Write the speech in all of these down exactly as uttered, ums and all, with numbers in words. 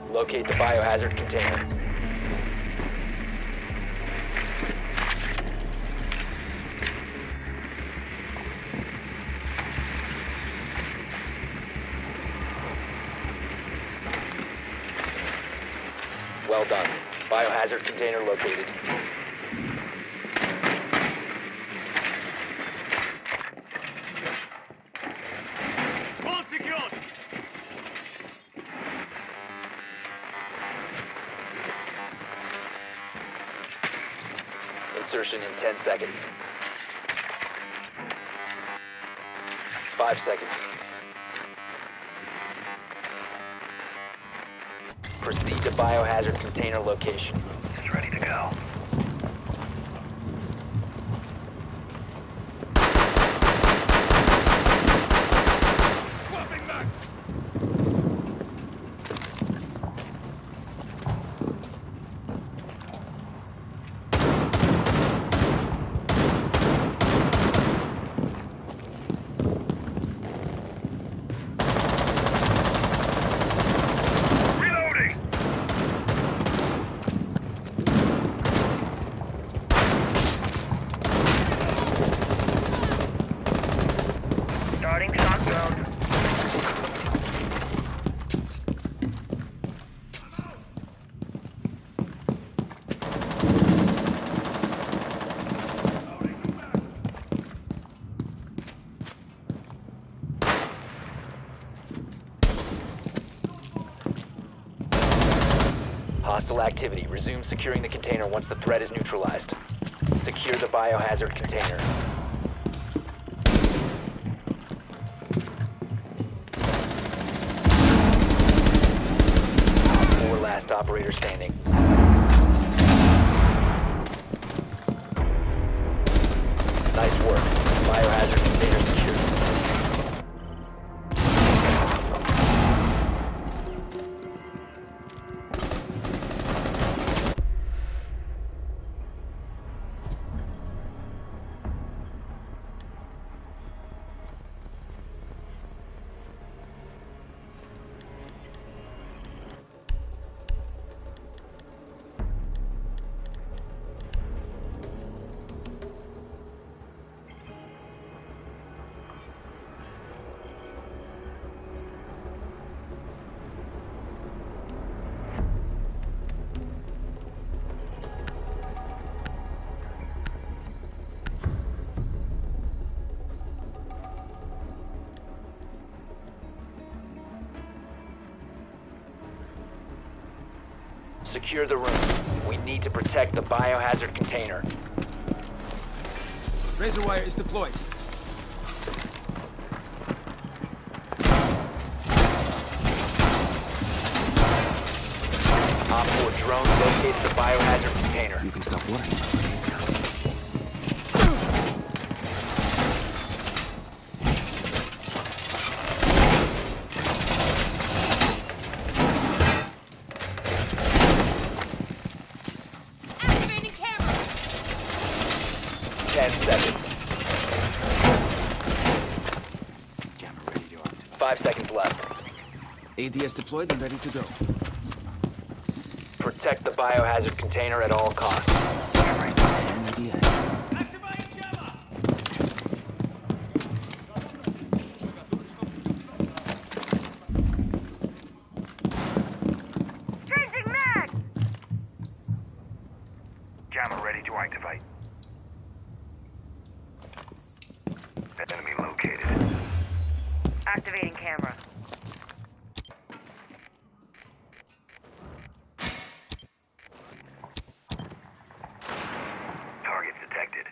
Locate the biohazard container. Well done. Biohazard container located. All secured. Insertion in ten seconds. Five seconds. Proceed to biohazard container location. It's ready to go. Swapping max. Starting shock zone. Hostile activity. Resume securing the container once the threat is neutralized. Secure the biohazard container. Four last operator standing. Nice work. Biohazard container secured. Secure the room. We need to protect the biohazard container. Razor wire is deployed. Op four drone located the biohazard container. You can stop worrying about things now. Ten seconds. Camera ready to activate. Five seconds left. A D S deployed and ready to go. Protect the biohazard container at all costs. And A D S. Changing mag! Jammer ready to activate. Enemy located. Activating camera. Targets detected.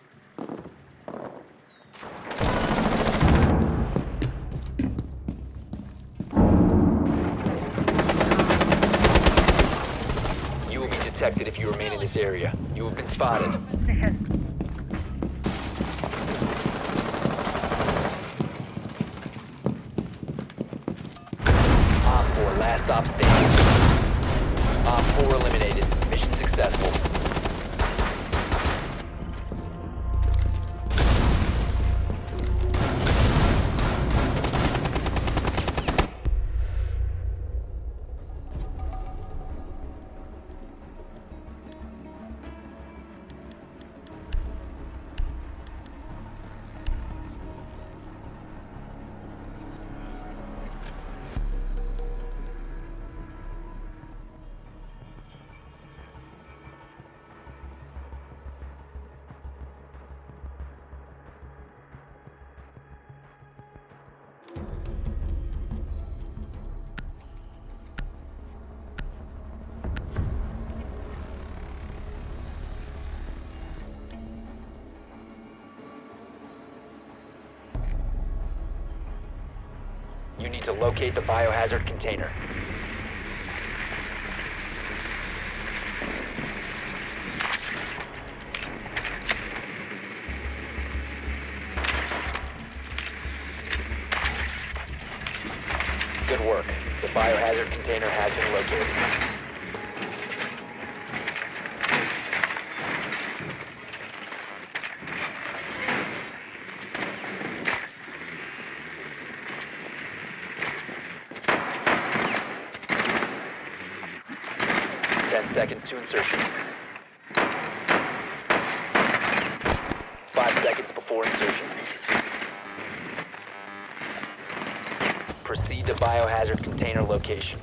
You will be detected if you remain in this area. You have been spotted. Op four, last stop standing. Op four eliminated. Mission successful. You need to locate the biohazard container. Good work. The biohazard container has been located. Ten seconds to insertion. Five seconds before insertion. Proceed to biohazard container location.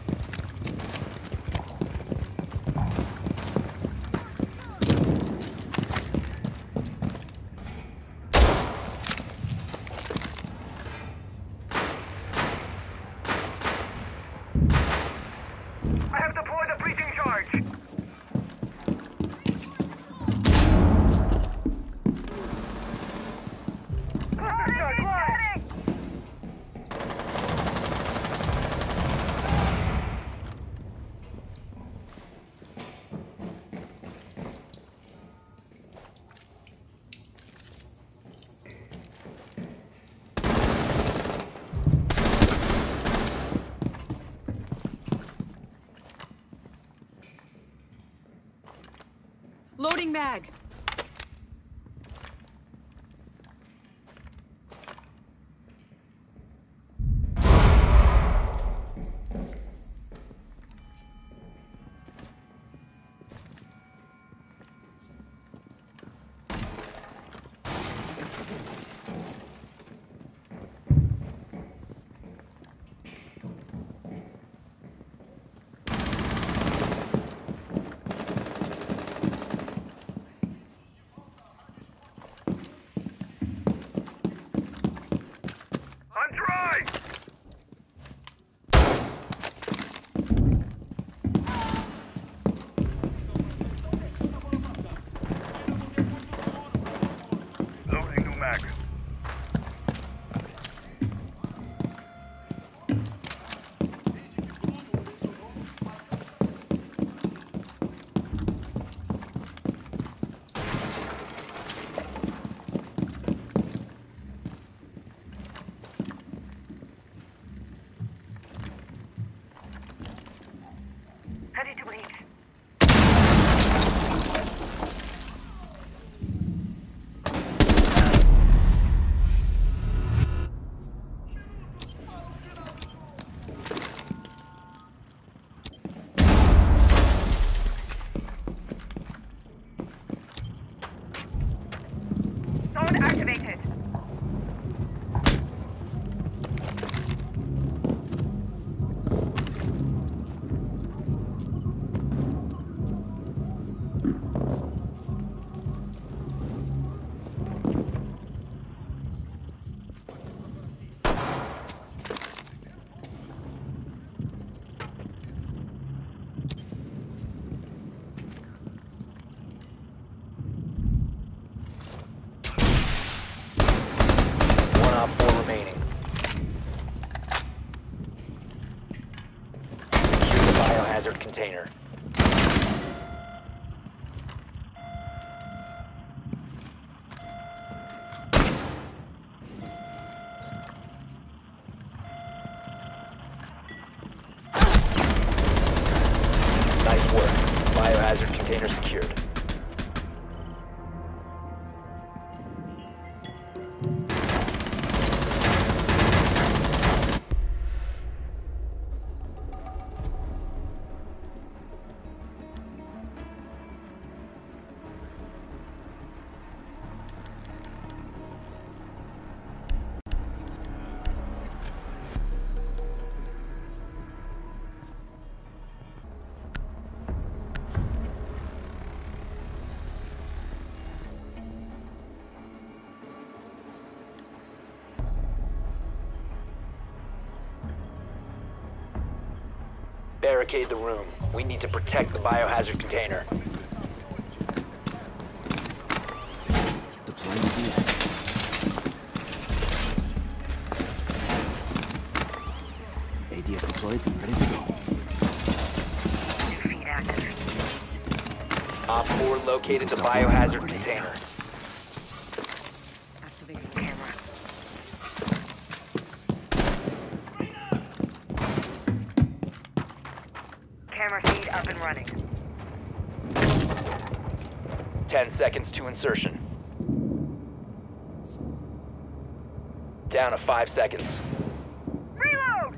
I have deployed a breaching charge. Loading mag. Ready to leave. Zone activated. Op four remaining. Secure the biohazard container. Nice work. Biohazard container secured. Barricade the room. We need to protect the biohazard container. Deploying D S. D S deployed and ready to go. Feed active. Op four located the Stop running my biohazard grenades container. now. Activating camera. Camera feed up and running. Ten seconds to insertion. Down to five seconds. Reload!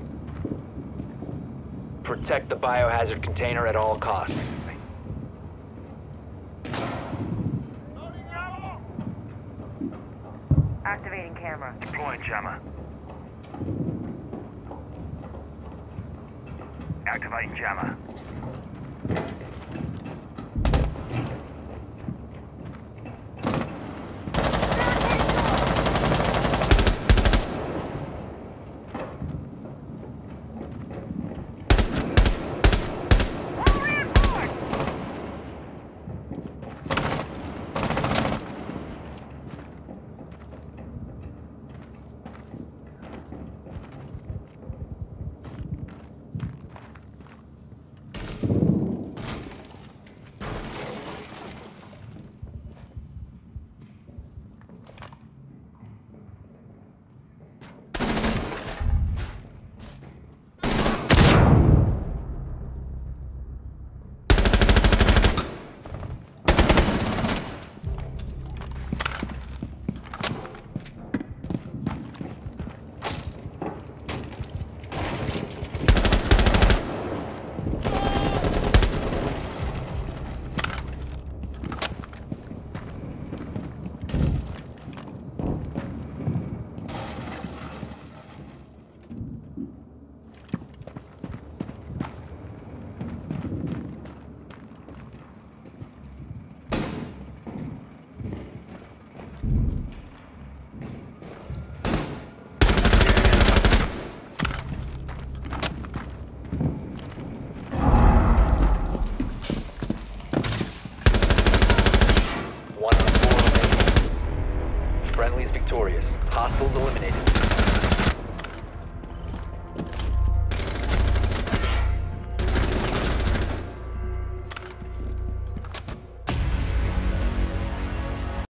Protect the biohazard container at all costs. Activating camera. Deploying jammer. Activating jammer. All reinforced! One on four remaining. Friendly's victorious. Hostiles eliminated.